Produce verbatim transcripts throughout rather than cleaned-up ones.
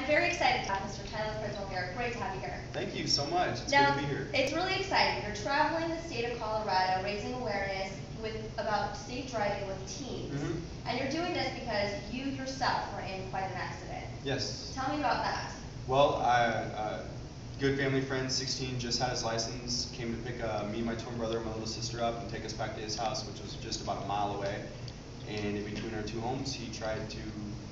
very excited to have Mister Tyler Presnell here. Great to have you here. Thank you so much. It's now, good to be here. It's really exciting. You're traveling the state of Colorado, raising awareness with about safe driving with teens. Mm-hmm. And you're doing this because you yourself were in quite an accident. Yes. Tell me about that. Well, I, uh, good family friend, sixteen, just had his license, came to pick uh, me, my twin brother, and my little sister up and take us back to his house, which was just about a mile away. And in between our two homes, he tried to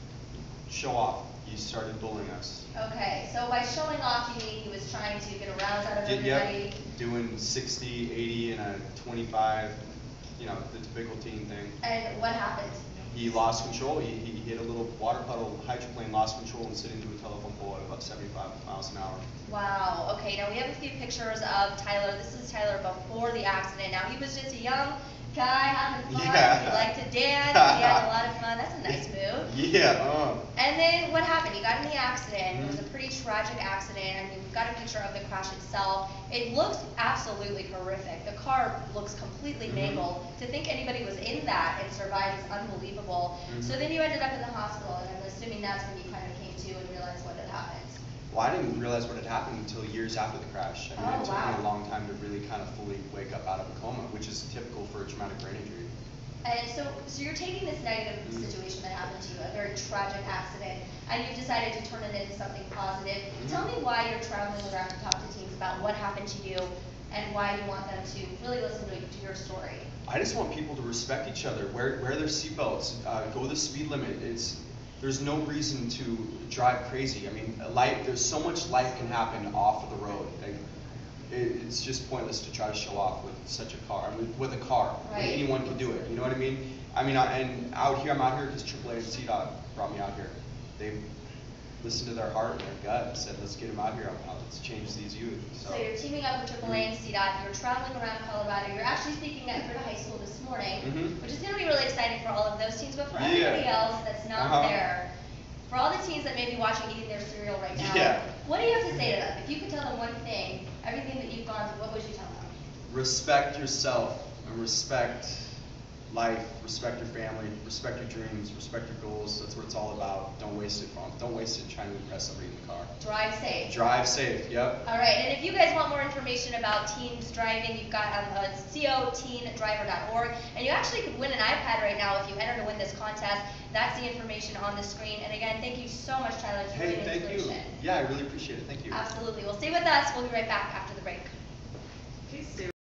show off. He started bullying us. Okay, so by showing off, you mean he was trying to get a rouse out of Did, everybody? Yep, doing sixty, eighty, and a twenty-five, you know, the typical teen thing. And what happened? He lost control. He, he hit a little water puddle, hydroplane, lost control, and slid into a telephone pole at about seventy-five miles an hour. Wow. Okay, now we have a few pictures of Tyler. This is Tyler before the accident. Now, he was just a young guy having fun. Yeah. He liked to dance. He had a lot of fun. That's a nice move. Yeah. Uh. And then what happened? You got in the accident. Mm-hmm. It was a pretty tragic accident. I mean, we've got a picture of the crash itself. It looks absolutely horrific. The car looks completely Mm-hmm. mangled. To think anybody was in that and survived is unbelievable. Mm-hmm. So then you ended up in the hospital, and I'm assuming that's when you kind of came to and realized what had happened. Well, I didn't realize what had happened until years after the crash. I mean, Oh, it took wow. me a long time to really kind of fully wake up out of a coma, which is typical for a traumatic brain injury. And so, so you're taking this negative Mm-hmm. situation that happened to you, a very tragic accident, and you've decided to turn it into something positive. Mm-hmm. Tell me why you're traveling around to talk to teens about what happened to you and why you want them to really listen to, to your story. I just want people to respect each other, wear, wear their seatbelts, uh, go the speed limit. It's, there's no reason to drive crazy. I mean, life, there's so much life can happen off of the road. Like, it, it's just pointless to try to show off with such a car. I mean, with a car, Right. anyone can do it. You know what I mean? I mean, I, and out here, I'm out here because triple A and C DOT brought me out here. They listened to their heart and their gut and said, let's get them out here. Let's change these youth. So, So you're teaming up with triple A and C DOT, you're traveling around Colorado, you're actually speaking at Gritta High School this morning, Mhm. which is going to be really exciting for all of those teens, but for Yeah. everybody else that's not Uh-huh. there, for all the teens that may be watching eating their cereal right now, Yeah. what do you have to say to them? If you could tell them one thing, everything that you've gone through, what would you tell them? respect yourself and respect life, respect your family, respect your dreams, respect your goals. That's what it's all about. Don't waste it from. Don't waste it trying to impress somebody in the car. Drive safe. Drive safe. Yep. All right, and if you guys want more information about teens driving, you've got um, uh, co teen driver dot org, and you actually could win an iPad right now if you enter to win this contest. That's the information on the screen. And again, thank you so much, Tyler, for Hey, being an thank you. inspiration. Yeah, I really appreciate it. Thank you. Absolutely. Well, stay with us. We'll be right back after the break. Okay, Sue.